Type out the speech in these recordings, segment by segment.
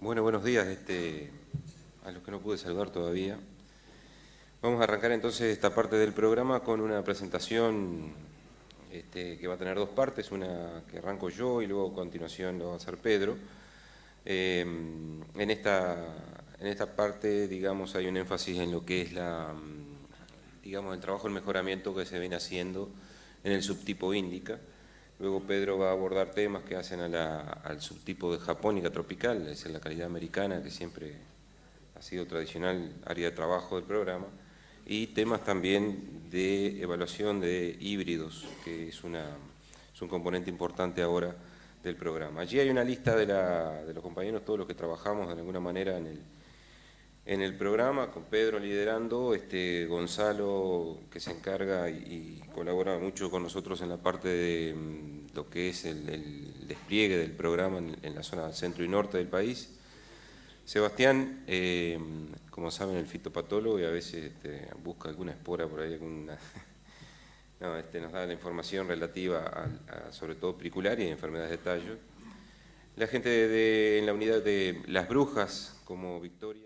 Bueno, buenos días a los que no pude saludar todavía. Vamos a arrancar entonces esta parte del programa con una presentación que va a tener dos partes, una que arranco yo y luego a continuación lo va a hacer Pedro. En esta parte, digamos, hay un énfasis en lo que es digamos, el trabajo en mejoramiento que se viene haciendo en el subtipo índica. Luego Pedro va a abordar temas que hacen al subtipo de japónica tropical, es la calidad americana que siempre ha sido tradicional área de trabajo del programa, y temas también de evaluación de híbridos, que es un componente importante ahora del programa. Allí hay una lista de los compañeros, todos los que trabajamos de alguna manera en el programa, con Pedro liderando, Gonzalo que se encarga y colabora mucho con nosotros en la parte de lo que es el despliegue del programa en la zona centro y norte del país. Sebastián, como saben, el fitopatólogo y a veces busca alguna espora por ahí, no, nos da la información relativa a sobre todo pericularia y enfermedades de tallo. La gente en la unidad de Las Brujas, como Victoria.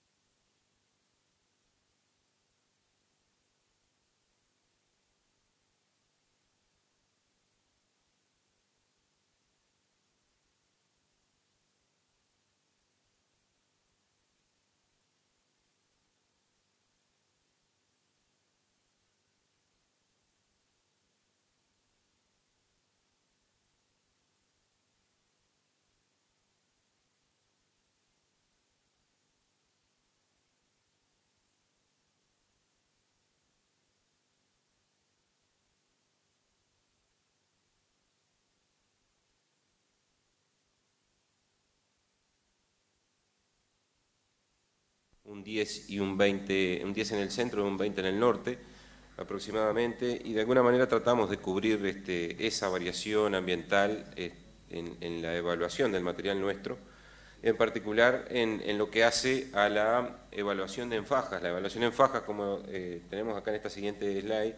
Un 10 y un 20, un 10 en el centro y un 20 en el norte aproximadamente, y de alguna manera tratamos de cubrir esa variación ambiental en la evaluación del material nuestro, en particular en lo que hace a la evaluación de enfajas. La evaluación en fajas, como tenemos acá en esta siguiente slide,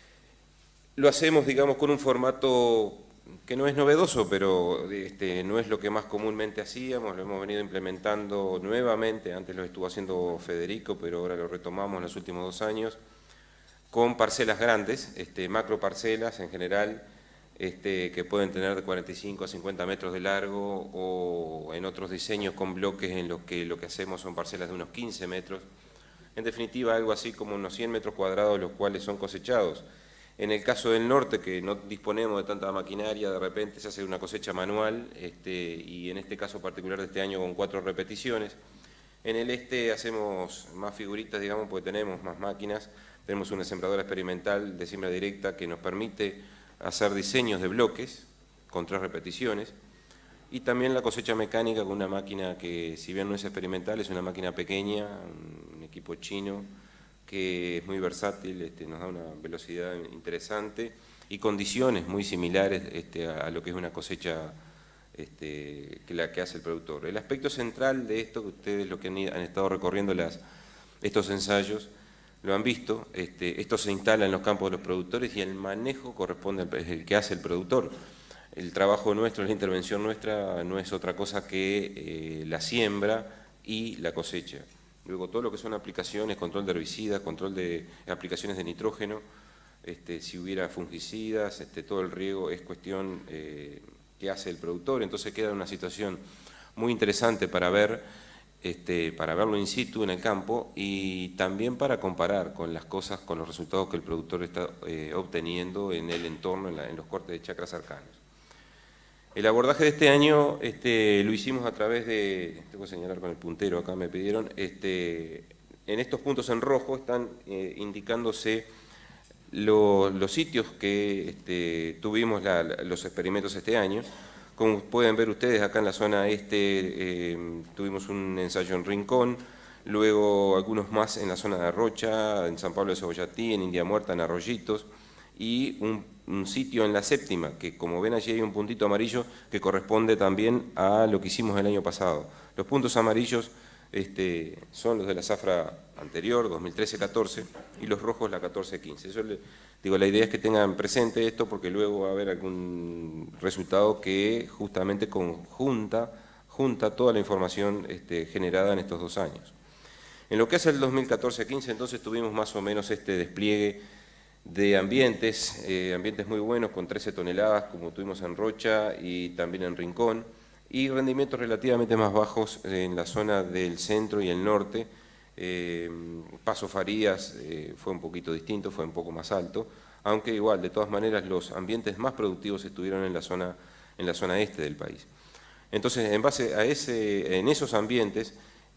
lo hacemos, digamos, con un formato que no es novedoso, pero no es lo que más comúnmente hacíamos, lo hemos venido implementando nuevamente, antes lo estuvo haciendo Federico, pero ahora lo retomamos en los últimos 2 años, con parcelas grandes, macro parcelas en general, que pueden tener de 45 a 50 metros de largo, o en otros diseños con bloques en los que lo que hacemos son parcelas de unos 15 metros, en definitiva algo así como unos 100 metros cuadrados, los cuales son cosechados. En el caso del norte, que no disponemos de tanta maquinaria, de repente se hace una cosecha manual, y en este caso particular de este año con 4 repeticiones. En el este hacemos más figuritas, digamos, porque tenemos más máquinas, tenemos una sembradora experimental de siembra directa que nos permite hacer diseños de bloques con 3 repeticiones, y también la cosecha mecánica con una máquina que, si bien no es experimental, es una máquina pequeña, un equipo chino, que es muy versátil, nos da una velocidad interesante y condiciones muy similares a lo que es una cosecha que la que hace el productor. El aspecto central de esto, que ustedes lo que han estado recorriendo estos ensayos, lo han visto, esto se instala en los campos de los productores y el manejo corresponde es el que hace el productor. El trabajo nuestro, la intervención nuestra no es otra cosa que la siembra y la cosecha. Luego todo lo que son aplicaciones, control de herbicidas, control de aplicaciones de nitrógeno, si hubiera fungicidas, todo el riego es cuestión que hace el productor. Entonces queda una situación muy interesante para verlo in situ en el campo y también para comparar con las cosas, con los resultados que el productor está obteniendo en el entorno, en los cortes de chacras cercanos. El abordaje de este año lo hicimos a través de, tengo que señalar con el puntero, acá me pidieron, en estos puntos en rojo están indicándose los sitios que tuvimos los experimentos este año. Como pueden ver ustedes, acá en la zona tuvimos un ensayo en Rincón, luego algunos más en la zona de Rocha, en San Pablo de Cebollatí, en India Muerta, en Arroyitos, y un sitio en la séptima, que como ven allí hay un puntito amarillo que corresponde también a lo que hicimos el año pasado. Los puntos amarillos son los de la zafra anterior, 2013-14, y los rojos la 14-15. Eso digo, la idea es que tengan presente esto porque luego va a haber algún resultado que justamente junta junta toda la información generada en estos 2 años. En lo que hace el 2014-15, entonces tuvimos más o menos este despliegue de ambientes muy buenos, con 13 toneladas, como tuvimos en Rocha y también en Rincón, y rendimientos relativamente más bajos en la zona del centro y el norte. Paso Farías fue un poquito distinto, fue un poco más alto, aunque igual, de todas maneras, los ambientes más productivos estuvieron en la zona este del país. Entonces, en base a en esos ambientes,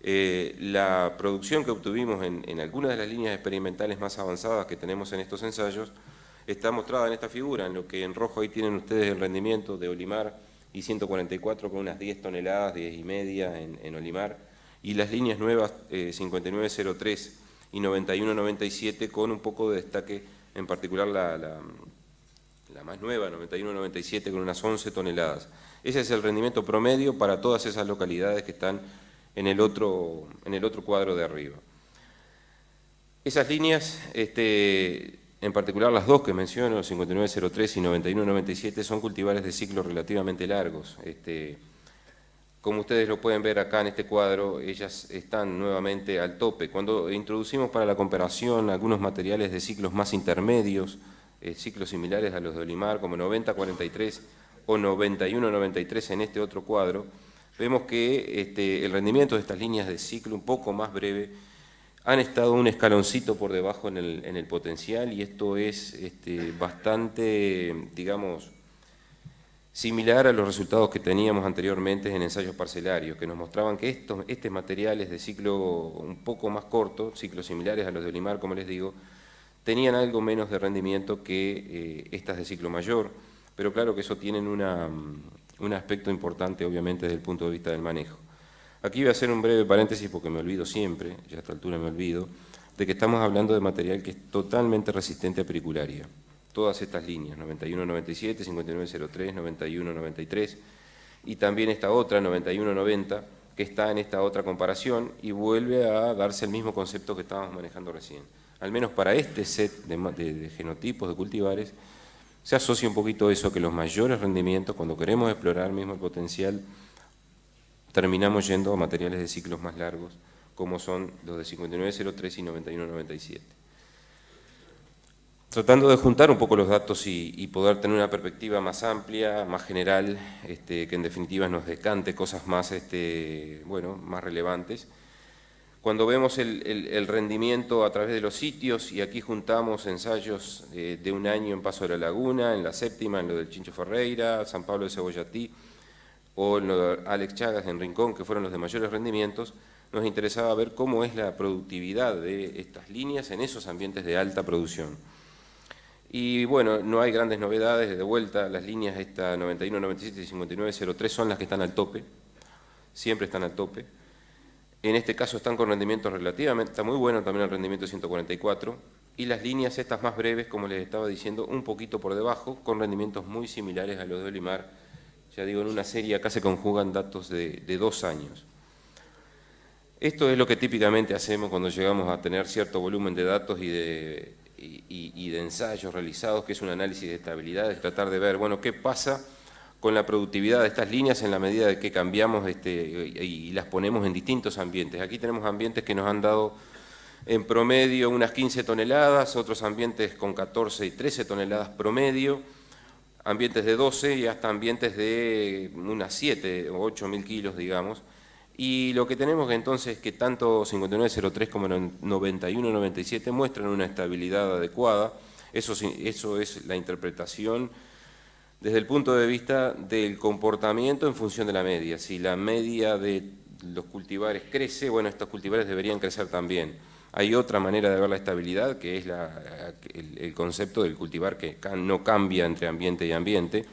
la producción que obtuvimos en algunas de las líneas experimentales más avanzadas que tenemos en estos ensayos está mostrada en esta figura, en lo que en rojo ahí tienen ustedes el rendimiento de Olimar y 144 con unas 10 toneladas, 10 y media en Olimar, y las líneas nuevas 5903 y 9197 con un poco de destaque, en particular la más nueva, 9197 con unas 11 toneladas. Ese es el rendimiento promedio para todas esas localidades que están en el otro cuadro de arriba. Esas líneas, en particular las dos que menciono, 5903 y 9197, son cultivares de ciclos relativamente largos. Como ustedes lo pueden ver acá en este cuadro, ellas están nuevamente al tope. Cuando introducimos para la comparación algunos materiales de ciclos más intermedios, ciclos similares a los de Olimar, como 9043 o 9193 en este otro cuadro, vemos que el rendimiento de estas líneas de ciclo un poco más breve han estado un escaloncito por debajo en el potencial, y esto es bastante, digamos, similar a los resultados que teníamos anteriormente en ensayos parcelarios, que nos mostraban que estos materiales de ciclo un poco más corto, ciclos similares a los de Olimar, como les digo, tenían algo menos de rendimiento que estas de ciclo mayor, pero claro que eso tienen un aspecto importante, obviamente, desde el punto de vista del manejo. Aquí voy a hacer un breve paréntesis porque me olvido siempre, ya a esta altura me olvido, de que estamos hablando de material que es totalmente resistente a pericularia. Todas estas líneas, 9197, 5903, 9193, y también esta otra, 9190, que está en esta otra comparación y vuelve a darse el mismo concepto que estábamos manejando recién. Al menos para este set de genotipos de cultivares, se asocia un poquito eso, que los mayores rendimientos, cuando queremos explorar mismo el potencial, terminamos yendo a materiales de ciclos más largos, como son los de 5903 y 9197. Tratando de juntar un poco los datos y poder tener una perspectiva más amplia, más general, que en definitiva nos decante cosas más, más relevantes. Cuando vemos el rendimiento a través de los sitios, y aquí juntamos ensayos de un año en Paso de la Laguna, en la séptima, en lo del Chincho Ferreira, San Pablo de Cebollatí, o en lo de Alex Chagas en Rincón, que fueron los de mayores rendimientos, nos interesaba ver cómo es la productividad de estas líneas en esos ambientes de alta producción. Y bueno, no hay grandes novedades, de vuelta, las líneas 91, 97 y 59, 03 son las que están al tope, siempre están al tope. En este caso están con rendimientos relativamente, está muy bueno también el rendimiento de 144, y las líneas estas más breves, como les estaba diciendo, un poquito por debajo, con rendimientos muy similares a los de Olimar. Ya digo, en una serie acá se conjugan datos de 2 años. Esto es lo que típicamente hacemos cuando llegamos a tener cierto volumen de datos y de ensayos realizados, que es un análisis de estabilidad, es tratar de ver, bueno, qué pasa con la productividad de estas líneas en la medida de que cambiamos y las ponemos en distintos ambientes. Aquí tenemos ambientes que nos han dado en promedio unas 15 toneladas, otros ambientes con 14 y 13 toneladas promedio, ambientes de 12 y hasta ambientes de unas 7 o 8 mil kilos, digamos. Y lo que tenemos entonces es que tanto 5903 como 9197 muestran una estabilidad adecuada. Eso es la interpretación desde el punto de vista del comportamiento en función de la media. Si la media de los cultivares crece, bueno, estos cultivares deberían crecer también. Hay otra manera de ver la estabilidad, que es el concepto del cultivar que no cambia entre ambiente y ambiente.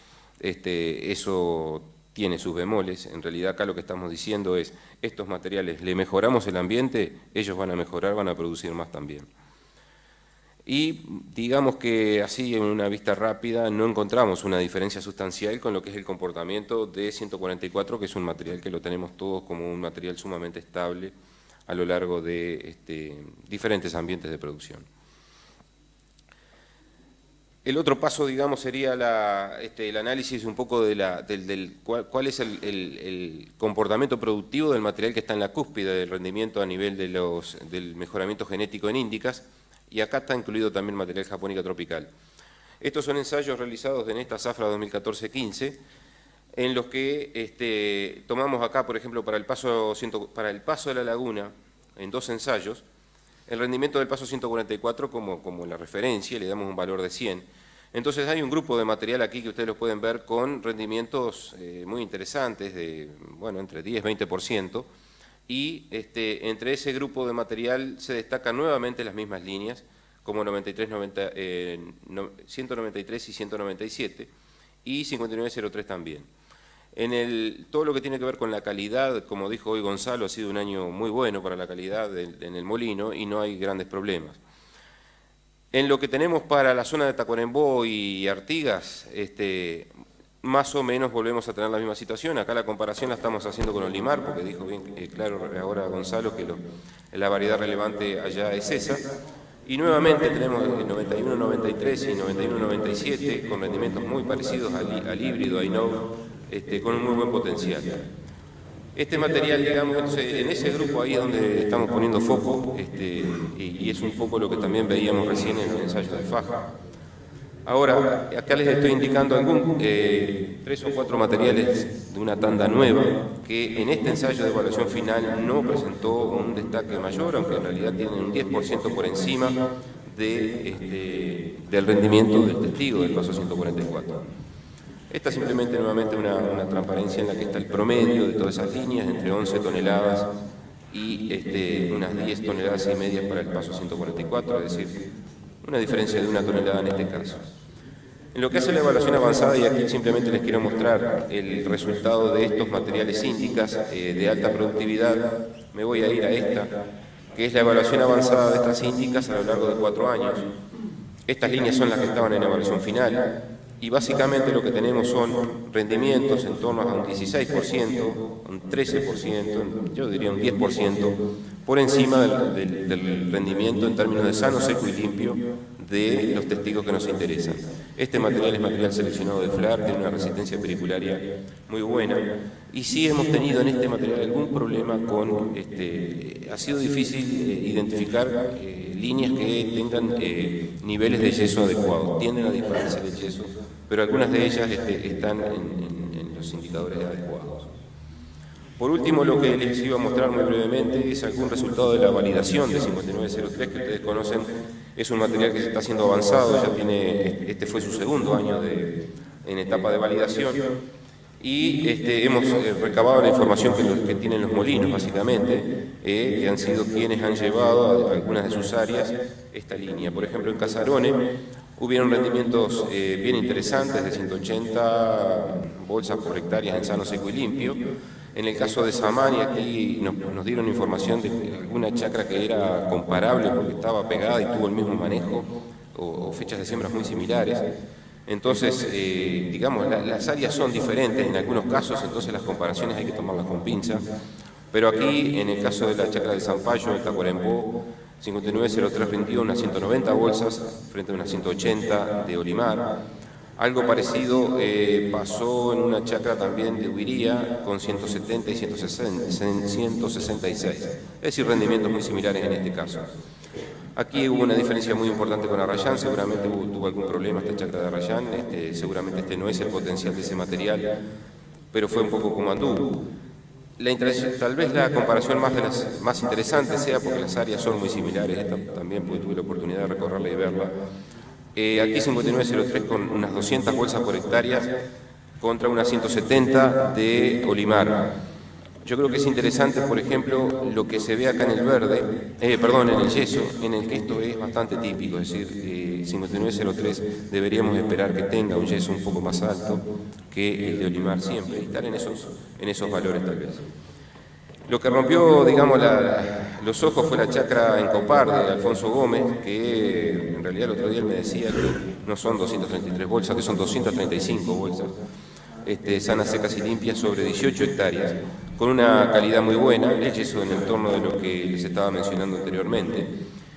Eso tiene sus bemoles. En realidad acá lo que estamos diciendo es, estos materiales, le mejoramos el ambiente, ellos van a mejorar, van a producir más también. Y digamos que así en una vista rápida no encontramos una diferencia sustancial con lo que es el comportamiento de 144, que es un material que lo tenemos todos como un material sumamente estable a lo largo de diferentes ambientes de producción. El otro paso, digamos, sería el análisis un poco de cuál es el comportamiento productivo del material que está en la cúspide del rendimiento a nivel del mejoramiento genético en índicas, y acá está incluido también material japónica tropical. Estos son ensayos realizados en esta zafra 2014-15, en los que tomamos acá, por ejemplo, para el paso de la laguna, en 2 ensayos, el rendimiento del paso 144 como la referencia, le damos un valor de 100. Entonces hay un grupo de material aquí que ustedes lo pueden ver con rendimientos muy interesantes, de entre 10 y 20%, y entre ese grupo de material se destacan nuevamente las mismas líneas, como 193 y 197, y 5903 también. Todo lo que tiene que ver con la calidad, como dijo hoy Gonzalo, ha sido un año muy bueno para la calidad en el molino y no hay grandes problemas. En lo que tenemos para la zona de Tacuarembó y Artigas, más o menos volvemos a tener la misma situación. Acá la comparación la estamos haciendo con Olimar, porque dijo bien claro ahora Gonzalo que la variedad relevante allá es esa. Y nuevamente tenemos el 91-93 y 91-97 con rendimientos muy parecidos al híbrido, a Inov, con un muy buen potencial. Este material, digamos, en ese grupo ahí es donde estamos poniendo foco, y es un poco lo que también veíamos recién en el ensayo de faja. Ahora, acá les estoy indicando 3 o 4 materiales de una tanda nueva que en este ensayo de evaluación final no presentó un destaque mayor, aunque en realidad tienen un 10% por encima del rendimiento del testigo del paso 144. Esta es simplemente nuevamente una transparencia en la que está el promedio de todas esas líneas, entre 11 toneladas y unas 10 toneladas y medias para el paso 144, es decir, una diferencia de 1 tonelada en este caso. En lo que hace la evaluación avanzada, y aquí simplemente les quiero mostrar el resultado de estos materiales índicas de alta productividad, me voy a ir a esta, que es la evaluación avanzada de estas índicas a lo largo de 4 años. Estas líneas son las que estaban en evaluación final, y básicamente lo que tenemos son rendimientos en torno a un 16%, un 13%, yo diría un 10%, por encima del rendimiento en términos de sano, seco y limpio de los testigos que nos interesan. Este material es material seleccionado de FLAR, tiene una resistencia pericularia muy buena, y sí hemos tenido en este material algún problema con, ha sido difícil identificar líneas que tengan niveles de yeso adecuados, tienden a dispararse el yeso, pero algunas de ellas están en los indicadores adecuados. Por último, lo que les iba a mostrar muy brevemente es algún resultado de la validación de 5903 que ustedes conocen. Es un material que se está haciendo avanzado, ya tiene, este fue su segundo año en etapa de validación, y hemos recabado la información que tienen los molinos, básicamente, que han sido quienes han llevado a algunas de sus áreas esta línea. Por ejemplo, en Casarone hubieron rendimientos bien interesantes de 180 bolsas por hectárea en sano, seco y limpio. En el caso de Samani, aquí nos dieron información de alguna chacra que era comparable porque estaba pegada y tuvo el mismo manejo, o fechas de siembras muy similares. Entonces, digamos, las áreas son diferentes en algunos casos, entonces las comparaciones hay que tomarlas con pinza. Pero aquí, en el caso de la chacra de Zampayo, el Tacuarembó, 5903 rindió unas 190 bolsas frente a unas 180 de Olimar. Algo parecido pasó en una chacra también de Huiría con 170 y 166, es decir, rendimientos muy similares en este caso. Aquí hubo una diferencia muy importante con Arrayán, seguramente tuvo algún problema esta chacra de Arrayán, seguramente no es el potencial de ese material, pero fue un poco como anduvo. Tal vez la comparación más interesante sea porque las áreas son muy similares, también porque tuve la oportunidad de recorrerla y verla. Aquí 5903 con unas 200 bolsas por hectárea contra unas 170 de Olimar. Yo creo que es interesante, por ejemplo, lo que se ve acá en el verde, en el yeso, en el que esto es bastante típico, es decir, 5903 deberíamos esperar que tenga un yeso un poco más alto que el de Olimar siempre, y estar en esos valores tal vez. Lo que rompió, digamos, los ojos fue la chacra en Copar de Alfonso Gómez, que en realidad el otro día él me decía que no son 233 bolsas, que son 235 bolsas, sanas, secas y limpias sobre 18 hectáreas, con una calidad muy buena, el yeso en el entorno de lo que les estaba mencionando anteriormente.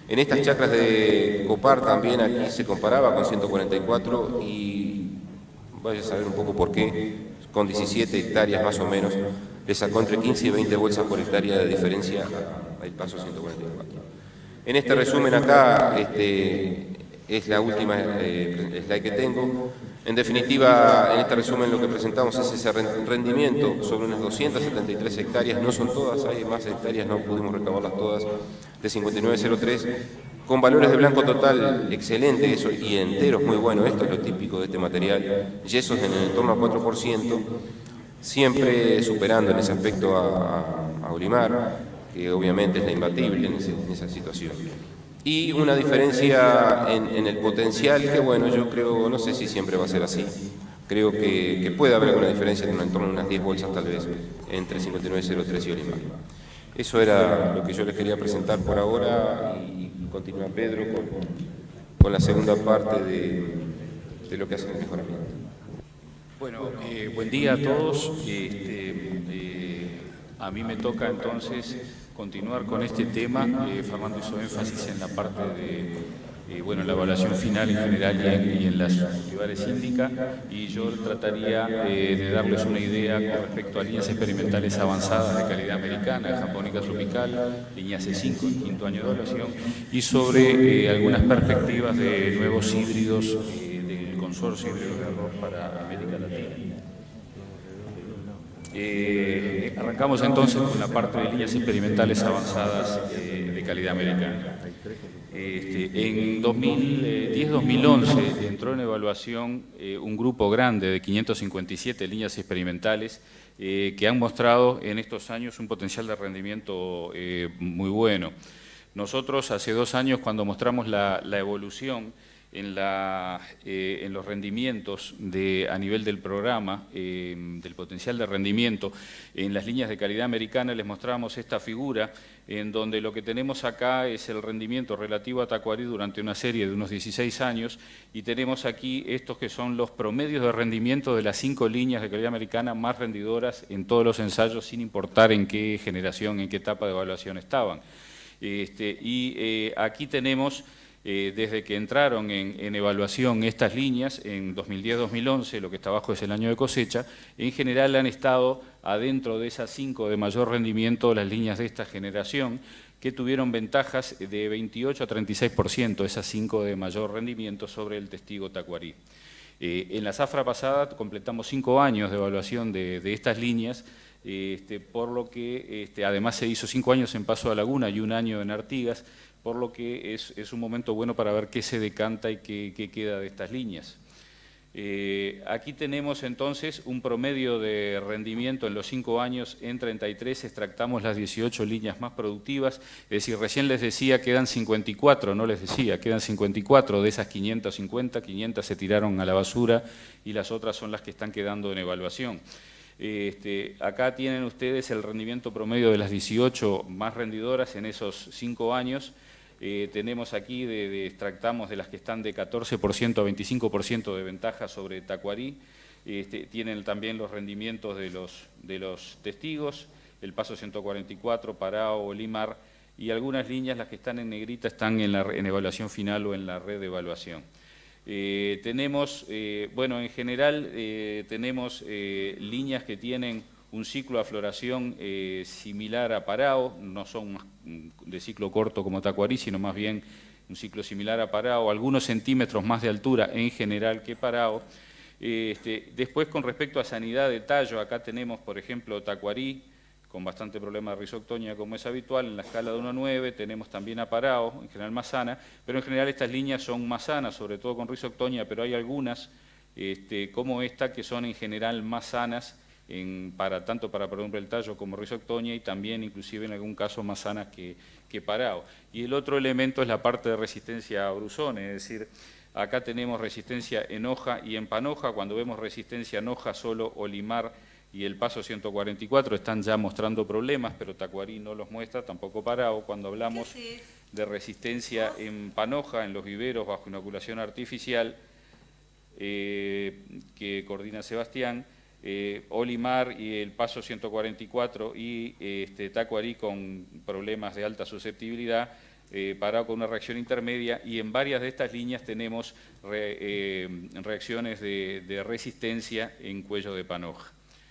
En estas chacras de Copar también aquí se comparaba con 144 y vaya a saber un poco por qué, con 17 hectáreas más o menos, le sacó entre 15 y 20 bolsas por hectárea de diferencia al paso 144. En este resumen acá, es la última slide que tengo. En definitiva, en este resumen lo que presentamos es ese rendimiento sobre unas 273 hectáreas, no son todas, hay más hectáreas, no pudimos recabarlas todas, de 5903, con valores de blanco total excelente eso, y enteros muy buenos, esto es lo típico de este material, yesos en el entorno a 4%, siempre superando en ese aspecto a Olimar, que obviamente es la imbatible en esa situación. Y una diferencia en el potencial que, bueno, yo creo, no sé si siempre va a ser así, creo que puede haber alguna diferencia en torno a unas 10 bolsas tal vez entre 5903 y Olimar. Eso era lo que yo les quería presentar por ahora y continúa Pedro con la segunda parte de lo que hace el mejoramiento. Bueno, buen día a todos. A mí me toca entonces continuar con este tema. Fernando hizo énfasis en la parte de la evaluación final en general y en las actividades síndicas, y yo trataría de darles una idea con respecto a líneas experimentales avanzadas de calidad americana, japónica tropical, línea C5 en quinto año de evaluación, y sobre algunas perspectivas de nuevos híbridos del consorcio híbrido de arroz para América Latina. Arrancamos entonces con la parte de líneas experimentales avanzadas de calidad americana. En 2010-2011 entró en evaluación un grupo grande de 557 líneas experimentales que han mostrado en estos años un potencial de rendimiento muy bueno. Nosotros hace 2 años, cuando mostramos la evolución en los rendimientos a nivel del programa, del potencial de rendimiento en las líneas de calidad americana, les mostrábamos esta figura en donde lo que tenemos acá es el rendimiento relativo a Tacuarí durante una serie de unos 16 años, y tenemos aquí estos que son los promedios de rendimiento de las 5 líneas de calidad americana más rendidoras en todos los ensayos, sin importar en qué generación, en qué etapa de evaluación estaban. Aquí tenemos, desde que entraron en evaluación estas líneas, en 2010-2011, lo que está abajo es el año de cosecha, en general han estado adentro de esas 5 de mayor rendimiento las líneas de esta generación, que tuvieron ventajas de 28 a 36%, esas 5 de mayor rendimiento sobre el testigo Tacuarí. En la zafra pasada completamos 5 años de evaluación de estas líneas, por lo que además se hizo 5 años en Paso a Laguna y 1 año en Artigas, por lo que es un momento bueno para ver qué se decanta y qué queda de estas líneas. Aquí tenemos entonces un promedio de rendimiento en los 5 años en 33, extractamos las 18 líneas más productivas, es decir, recién les decía quedan 54, no les decía, quedan 54 de esas 550, 500 se tiraron a la basura y las otras son las que están quedando en evaluación. Acá tienen ustedes el rendimiento promedio de las 18 más rendidoras en esos 5 años. Tenemos aquí, extractamos de las que están de 14% a 25% de ventaja sobre Tacuarí. Tienen también los rendimientos de los testigos, el Paso 144, Parao, Olimar, y algunas líneas, las que están en negrita, están en evaluación final o en la red de evaluación. Tenemos, en general, tenemos líneas que tienen un ciclo de floración similar a Parao, no son de ciclo corto como Tacuarí, sino más bien un ciclo similar a Parao, algunos centímetros más de altura en general que Parao. Después, con respecto a sanidad de tallo, acá tenemos, por ejemplo, Tacuarí, con bastante problema de rizoctonia como es habitual, en la escala de 1 a 9, tenemos también a Parao, en general más sana, pero en general estas líneas son más sanas, sobre todo con rizoctonia, pero hay algunas, como esta, que son en general más sanas, tanto para, por ejemplo, el tallo como rizoctonia, y también inclusive en algún caso más sanas que Parao. Y el otro elemento es la parte de resistencia a brusones, es decir, acá tenemos resistencia en hoja y en panoja. Cuando vemos resistencia en hoja, solo Olimar y el Paso 144 están ya mostrando problemas, pero Tacuarí no los muestra, tampoco Parao. Cuando hablamos de resistencia en panoja, en los viveros bajo inoculación artificial, que coordina Sebastián, Olimar y el Paso 144 y Tacuarí con problemas de alta susceptibilidad Parao con una reacción intermedia, y en varias de estas líneas tenemos reacciones de resistencia en cuello de panoja.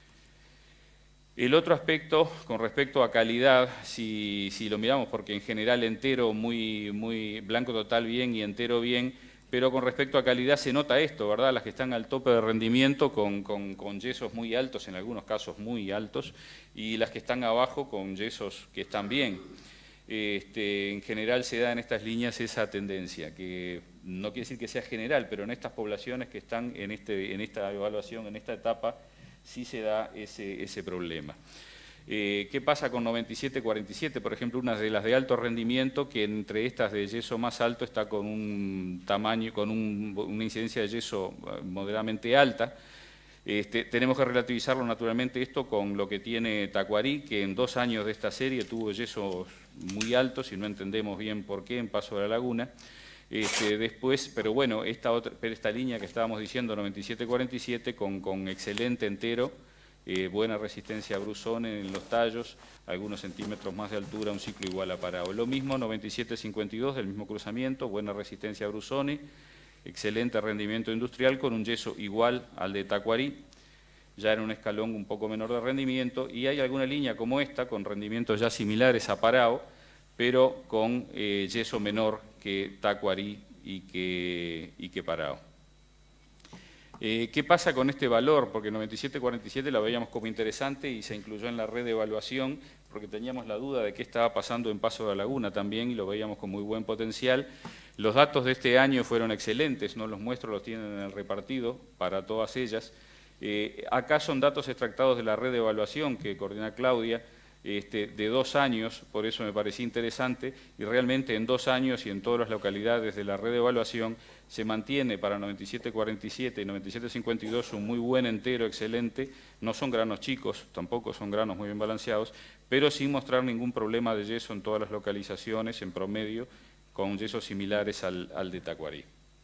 El otro aspecto, con respecto a calidad, si lo miramos, porque en general entero muy blanco total bien y entero bien, pero con respecto a calidad se nota esto, ¿verdad? Las que están al tope de rendimiento con yesos muy altos, en algunos casos muy altos, y las que están abajo con yesos que están bien. En general se da en estas líneas esa tendencia, que no quiere decir que sea general, pero en estas poblaciones que están en esta evaluación, en esta etapa, sí se da ese problema. ¿Qué pasa con 97-47? Por ejemplo, una de las de alto rendimiento, que entre estas de yeso más alto está con un tamaño, con una incidencia de yeso moderadamente alta. Tenemos que relativizarlo naturalmente esto con lo que tiene Tacuarí, que en 2 años de esta serie tuvo yesos muy altos y no entendemos bien por qué en Paso de la Laguna. Después, pero bueno, esta línea que estábamos diciendo, 97-47, con excelente entero, buena resistencia a brusones en los tallos, algunos centímetros más de altura, un ciclo igual a Parao. Lo mismo 97-52 del mismo cruzamiento, buena resistencia a brusones, excelente rendimiento industrial con un yeso igual al de Tacuarí, ya en un escalón un poco menor de rendimiento, y hay alguna línea como esta, con rendimientos ya similares a Parao, pero con yeso menor que Tacuarí y que Parao. ¿Qué pasa con este valor? Porque 97-47 la veíamos como interesante y se incluyó en la red de evaluación porque teníamos la duda de qué estaba pasando en Paso de la Laguna también y lo veíamos con muy buen potencial. Los datos de este año fueron excelentes, no los muestro, los tienen en el repartido para todas ellas. Acá son datos extractados de la red de evaluación que coordina Claudia, de 2 años, por eso me parecía interesante, y realmente en 2 años y en todas las localidades de la red de evaluación se mantiene para 97-47 y 97-52 un muy buen entero, excelente, no son granos chicos, tampoco son granos muy bien balanceados, pero sin mostrar ningún problema de yeso en todas las localizaciones, en promedio, con yesos similares al de Tacuarí.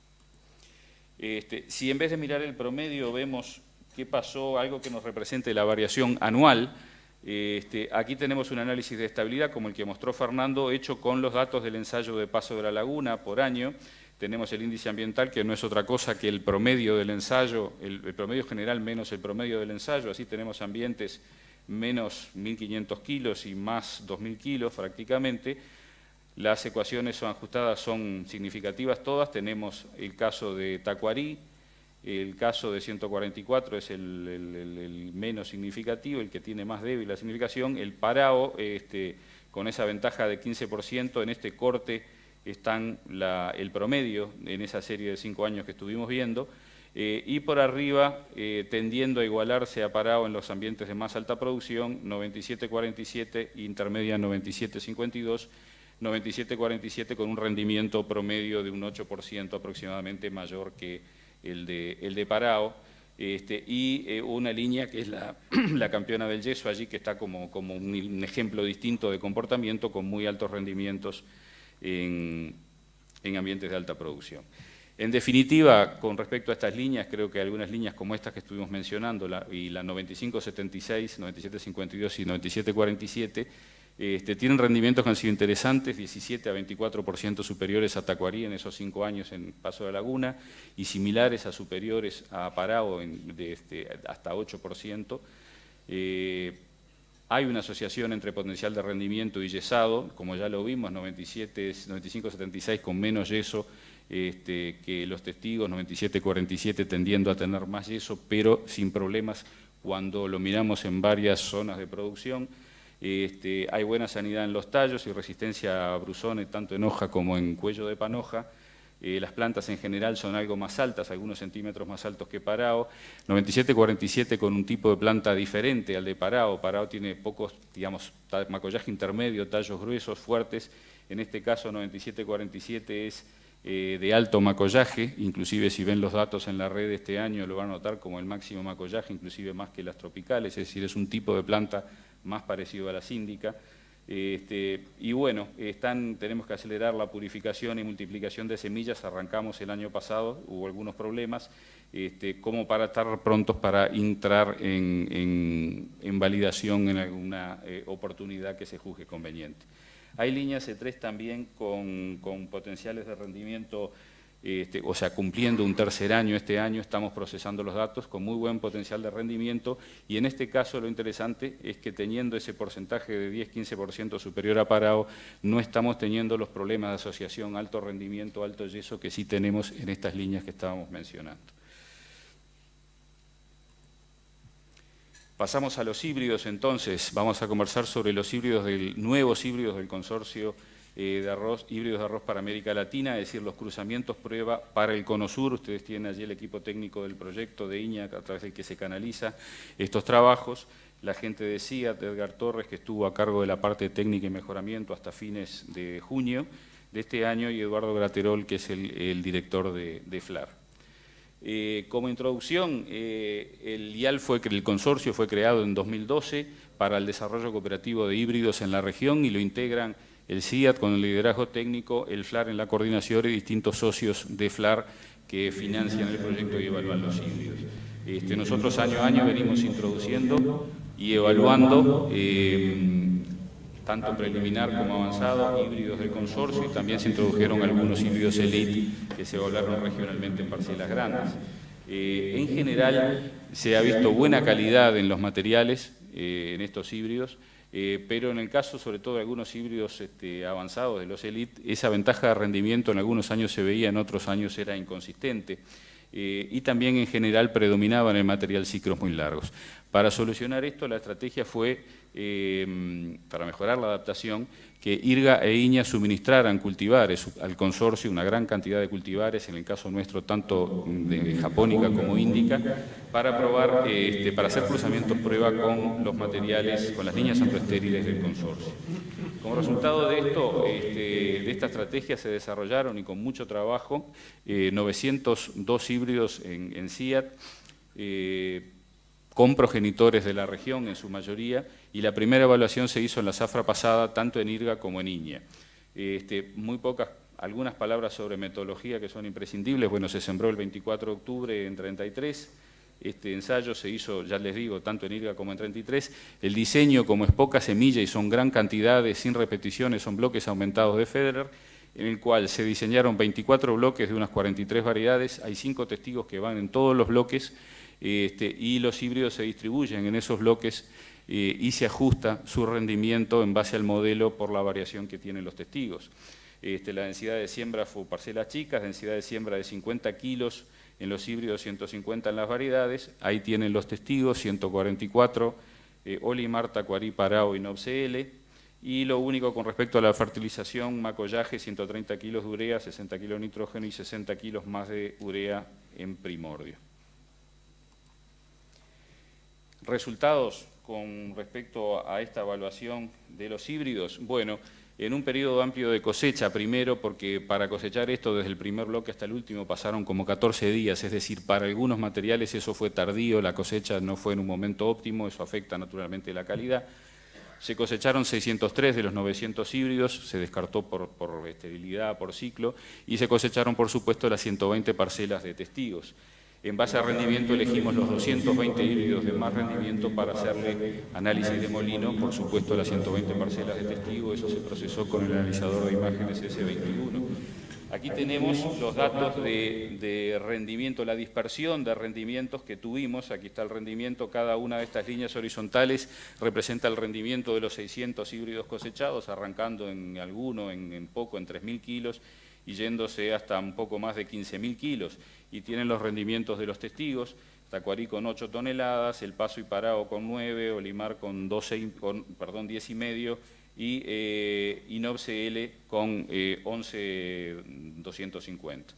Si en vez de mirar el promedio vemos qué pasó, algo que nos represente la variación anual, aquí tenemos un análisis de estabilidad como el que mostró Fernando, hecho con los datos del ensayo de Paso de la Laguna por año. Tenemos el índice ambiental, que no es otra cosa que el promedio del ensayo, el promedio general menos el promedio del ensayo. Así tenemos ambientes menos 1.500 kilos y más 2.000 kilos prácticamente. Las ecuaciones son ajustadas, son significativas todas. Tenemos el caso de Tacuarí. El caso de 144 es el menos significativo, el que tiene más débil la significación. El Parao, con esa ventaja de 15%, en este corte están el promedio en esa serie de 5 años que estuvimos viendo, y por arriba, tendiendo a igualarse a Parao en los ambientes de más alta producción, 97-47, intermedia 97-52, 97-47 con un rendimiento promedio de un 8% aproximadamente mayor que el de Parao, y una línea que es la campeona del yeso allí, que está como un ejemplo distinto de comportamiento con muy altos rendimientos en ambientes de alta producción. En definitiva, con respecto a estas líneas, creo que algunas líneas como estas que estuvimos mencionando, y la 95-76, 97-52 y 97-47, tienen rendimientos que han sido interesantes, 17 a 24% superiores a Tacuarí en esos 5 años en Paso de la Laguna y similares a superiores a Parao hasta 8%. Hay una asociación entre potencial de rendimiento y yesado, como ya lo vimos, 95-76 con menos yeso que los testigos, 97-47 tendiendo a tener más yeso, pero sin problemas cuando lo miramos en varias zonas de producción. Hay buena sanidad en los tallos y resistencia a brusones tanto en hoja como en cuello de panoja. Las plantas en general son algo más altas, algunos centímetros más altos que Parao. 97-47 con un tipo de planta diferente al de Parao. Parao tiene pocos, digamos, macollaje intermedio, tallos gruesos, fuertes. En este caso 97-47 es de alto macollaje, inclusive si ven los datos en la red de este año lo van a notar como el máximo macollaje, inclusive más que las tropicales, es decir, es un tipo de planta más parecido a la síndica. Y bueno, tenemos que acelerar la purificación y multiplicación de semillas, arrancamos el año pasado, hubo algunos problemas, como para estar prontos para entrar en validación en alguna oportunidad que se juzgue conveniente. Hay líneas C3 también con potenciales de rendimiento, o sea, cumpliendo un tercer año este año, estamos procesando los datos con muy buen potencial de rendimiento, y en este caso lo interesante es que teniendo ese porcentaje de 10-15% superior a Parao, no estamos teniendo los problemas de asociación alto rendimiento, alto yeso que sí tenemos en estas líneas que estábamos mencionando. Pasamos a los híbridos entonces, vamos a conversar sobre los híbridos nuevos híbridos del consorcio híbridos de arroz para América Latina, es decir, los cruzamientos prueba para el Cono Sur. Ustedes tienen allí el equipo técnico del proyecto de INAH a través del que se canaliza estos trabajos. La gente de CIAT, Edgar Torres, que estuvo a cargo de la parte técnica y mejoramiento hasta fines de junio de este año, y Eduardo Graterol, que es el director de FLAR. Como introducción, el consorcio fue creado en 2012 para el desarrollo cooperativo de híbridos en la región, y lo integran el CIAT con el liderazgo técnico, el FLAR en la coordinación y distintos socios de FLAR que financian el proyecto y evalúan los híbridos. Nosotros año a año venimos introduciendo y evaluando tanto preliminar como avanzado, híbridos del consorcio, y también se introdujeron algunos híbridos elite que se evaluaron regionalmente en parcelas grandes. En general se ha visto buena calidad en los materiales en estos híbridos, pero en el caso sobre todo de algunos híbridos avanzados de los elite, esa ventaja de rendimiento en algunos años se veía, en otros años era inconsistente. Y también en general predominaban en el material ciclos muy largos. Para solucionar esto, la estrategia fue, para mejorar la adaptación, que IRGA e INAH suministraran cultivares al consorcio, una gran cantidad de cultivares, en el caso nuestro tanto de japónica como índica, para probar, para hacer cruzamientos prueba con los materiales, con las líneas antroestériles del consorcio. Como resultado de esto, de esta estrategia se desarrollaron, y con mucho trabajo, 902 híbridos en CIAT, con progenitores de la región en su mayoría, y la primera evaluación se hizo en la zafra pasada, tanto en IRGA como en INAH. Muy pocas, algunas palabras sobre metodología que son imprescindibles. Bueno, se sembró el 24 de octubre en 33, este ensayo se hizo, ya les digo, tanto en IRGA como en 33. El diseño, como es poca semilla y son gran cantidades, sin repeticiones, son bloques aumentados de Federer, en el cual se diseñaron 24 bloques de unas 43 variedades. Hay 5 testigos que van en todos los bloques, y los híbridos se distribuyen en esos bloques y se ajusta su rendimiento en base al modelo por la variación que tienen los testigos. La densidad de siembra fue parcelas chicas, densidad de siembra de 50 kilos en los híbridos, 150 en las variedades. Ahí tienen los testigos, 144, Olimar, Tacuarí, Parao y Nobcl. Y lo único con respecto a la fertilización, macollaje, 130 kilos de urea, 60 kilos de nitrógeno y 60 kilos más de urea en primordio. Resultados con respecto a esta evaluación de los híbridos. Bueno, en un periodo amplio de cosecha, primero porque para cosechar esto desde el primer bloque hasta el último pasaron como 14 días, es decir, para algunos materiales eso fue tardío, la cosecha no fue en un momento óptimo, eso afecta naturalmente la calidad. Se cosecharon 603 de los 900 híbridos, se descartó por esterilidad, por ciclo, y se cosecharon, por supuesto, las 120 parcelas de testigos. En base a rendimiento elegimos los 220 híbridos de más rendimiento para hacerle análisis de molino, por supuesto las 120 parcelas de testigo, eso se procesó con el analizador de imágenes S21. Aquí tenemos los datos de rendimiento, la dispersión de rendimientos que tuvimos. Aquí está el rendimiento, cada una de estas líneas horizontales representa el rendimiento de los 600 híbridos cosechados, arrancando en alguno, en poco, en 3.000 kilos, y yéndose hasta un poco más de 15.000 kilos. Y tienen los rendimientos de los testigos, Tacuarí con 8 toneladas, El Paso y Parao con 9, Olimar con 10,5 y Nobcl con 11,250.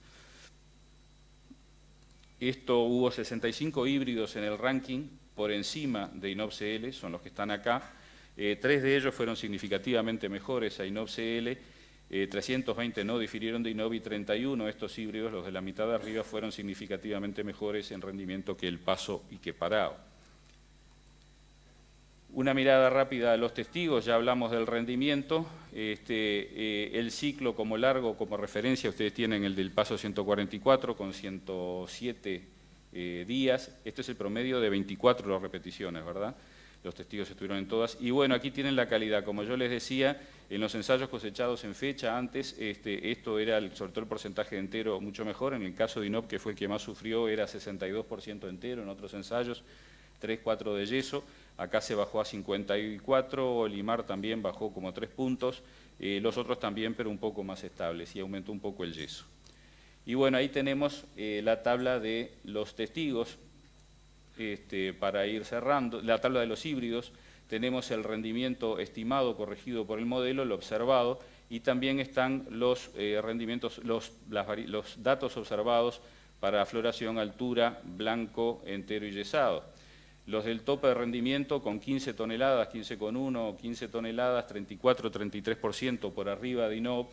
Hubo 65 híbridos en el ranking por encima de Inobcl, son los que están acá. 3 de ellos fueron significativamente mejores a Inobcl, 320 no difirieron de Inovi, 31 estos híbridos, los de la mitad de arriba, fueron significativamente mejores en rendimiento que El Paso y que Parao. Una mirada rápida a los testigos, ya hablamos del rendimiento. El ciclo como largo, como referencia, ustedes tienen el del Paso 144 con 107 días. Este es el promedio de 24 repeticiones, ¿verdad? Los testigos estuvieron en todas. Y bueno, aquí tienen la calidad. Como yo les decía, en los ensayos cosechados en fecha, antes, esto era, sobre todo el porcentaje de entero, mucho mejor. En el caso de INOP, que fue el que más sufrió, era 62% entero. En otros ensayos, 3-4 de yeso. Acá se bajó a 54, Olimar también bajó como 3 puntos. Los otros también, pero un poco más estables, y aumentó un poco el yeso. Y bueno, ahí tenemos la tabla de los testigos. Para ir cerrando, la tabla de los híbridos, tenemos el rendimiento estimado corregido por el modelo, el observado, y también están los rendimientos, los datos observados para floración, altura, blanco, entero y yesado. Los del tope de rendimiento con 15 toneladas, 15,1, 15 toneladas, 34-33% por arriba de INOP,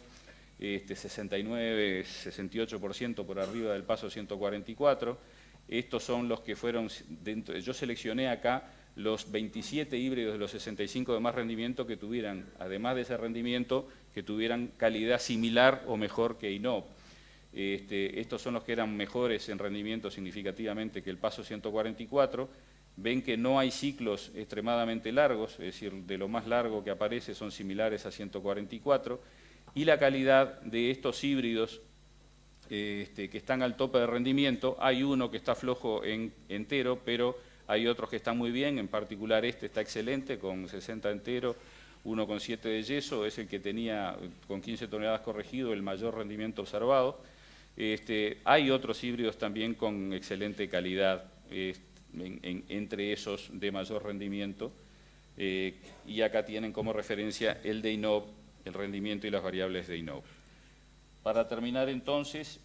69-68% por arriba del paso 144. Estos son los que fueron, yo seleccioné acá los 27 híbridos de los 65 de más rendimiento que tuvieran, además de ese rendimiento, que tuvieran calidad similar o mejor que INOP. Estos son los que eran mejores en rendimiento significativamente que el paso 144. Ven que no hay ciclos extremadamente largos, es decir, de lo más largo que aparece son similares a 144, y la calidad de estos híbridos que están al tope de rendimiento, hay uno que está flojo entero, pero hay otros que están muy bien, en particular este está excelente, con 60 entero, 1,7 de yeso, es el que tenía con 15 toneladas corregido el mayor rendimiento observado. Hay otros híbridos también con excelente calidad, entre esos de mayor rendimiento, y acá tienen como referencia el de INOP, el rendimiento y las variables de INOP. Para terminar entonces,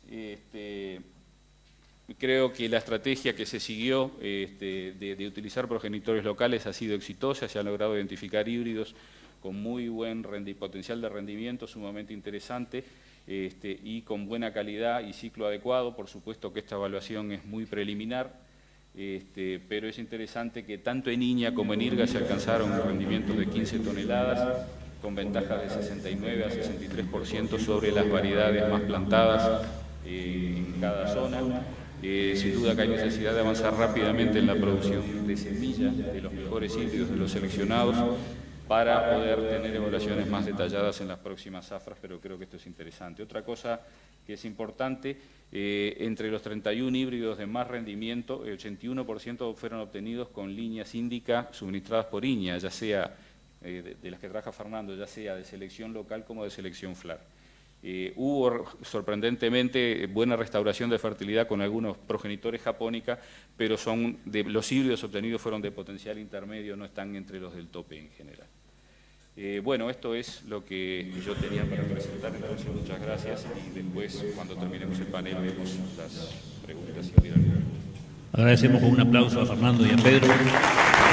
creo que la estrategia que se siguió de utilizar progenitores locales ha sido exitosa, se han logrado identificar híbridos con muy buen potencial de rendimiento, sumamente interesante, y con buena calidad y ciclo adecuado. Por supuesto que esta evaluación es muy preliminar, pero es interesante que tanto en Iña como en Irga se alcanzaron rendimientos de 15 toneladas, con ventajas de 69 a 63% sobre las variedades más plantadas en cada zona. Sin duda que hay necesidad de avanzar rápidamente en la producción de semillas de los mejores híbridos de los seleccionados para poder tener evaluaciones más detalladas en las próximas zafras, pero creo que esto es interesante. Otra cosa que es importante, entre los 31 híbridos de más rendimiento, el 81% fueron obtenidos con líneas índica suministradas por Iña, ya sea de las que trabaja Fernando, ya sea de selección local como de selección FLAR. Hubo sorprendentemente buena restauración de fertilidad con algunos progenitores japónica, pero los híbridos obtenidos fueron de potencial intermedio, no están entre los del tope en general. Bueno, esto es lo que yo tenía para presentar, entonces muchas gracias, y después cuando terminemos el panel vemos las preguntas. Agradecemos con un aplauso a Fernando y a Pedro.